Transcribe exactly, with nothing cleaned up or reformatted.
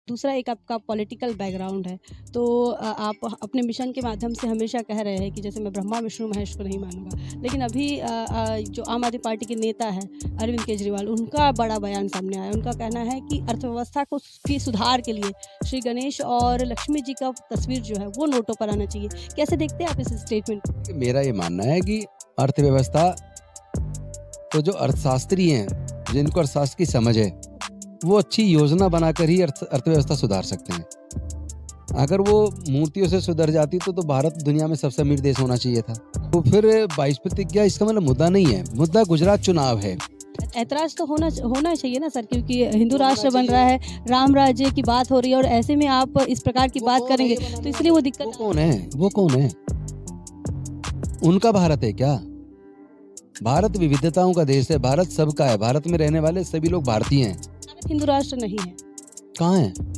दूसरा एक आपका पॉलिटिकल बैकग्राउंड है, तो अ, आप अपने मिशन के माध्यम से हमेशा कह रहे हैं कि जैसे मैं ब्रह्मा विष्णु महेश को नहीं मानूंगा, लेकिन अभी अ, अ, जो आम आदमी पार्टी के नेता है अरविंद केजरीवाल, उनका बड़ा बयान सामने आया। उनका कहना है कि अर्थव्यवस्था को की सुधार के लिए श्री गणेश और लक्ष्मी जी का तस्वीर जो है वो नोटों पर आना चाहिए। कैसे देखते हैं आप इस स्टेटमेंट? मेरा ये मानना है कि अर्थव्यवस्था तो जो अर्थशास्त्री हैं, जिनको अर्थशास्त्र की समझ है, वो अच्छी योजना बनाकर ही अर्थ अर्थव्यवस्था सुधार सकते हैं। अगर वो मूर्तियों से सुधर जाती तो तो भारत दुनिया में सबसे अमीर देश होना चाहिए था। तो फिर बाईस प्रतिज्ञा इसका मतलब मुद्दा नहीं है, मुद्दा गुजरात चुनाव है। ऐतराज तो होना होना चाहिए ना सर, क्योंकि हिंदू राष्ट्र बन रहा है, राम राज्य की बात हो रही है और ऐसे में आप इस प्रकार की बात करेंगे तो इसलिए वो दिक्कत। वो कौन है वो कौन है उनका भारत है क्या? भारत विविधताओं का देश है, भारत सबका है, भारत में रहने वाले सभी लोग भारतीय हैं। हिंदू राष्ट्र नहीं है। कहाँ है?